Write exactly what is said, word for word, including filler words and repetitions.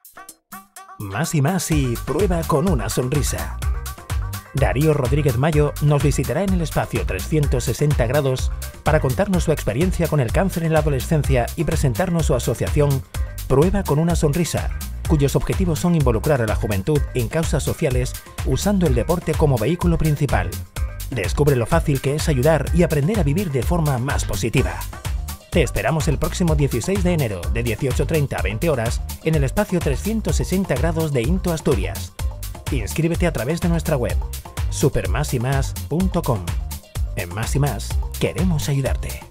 Más y más y prueba con una sonrisa. Darío Rodríguez Mayo nos visitará en el espacio trescientos sesenta grados para contarnos su experiencia con el cáncer en la adolescencia y presentarnos su asociación Prueba con una sonrisa, cuyos objetivos son involucrar a la juventud en causas sociales usando el deporte como vehículo principal. Descubre lo fácil que es ayudar y aprender a vivir de forma más positiva. Te esperamos el próximo dieciséis de enero de dieciocho treinta a veinte horas en el espacio trescientos sesenta grados de Into Asturias. Inscríbete a través de nuestra web super más y más punto com. En Más y Más queremos ayudarte.